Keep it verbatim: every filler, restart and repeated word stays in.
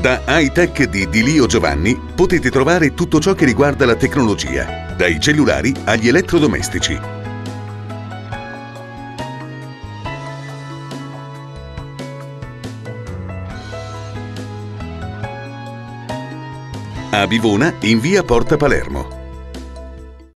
Da Hightech di Di Lio Giovanni potete trovare tutto ciò che riguarda la tecnologia, dai cellulari agli elettrodomestici. A Bivona, in via Porta Palermo.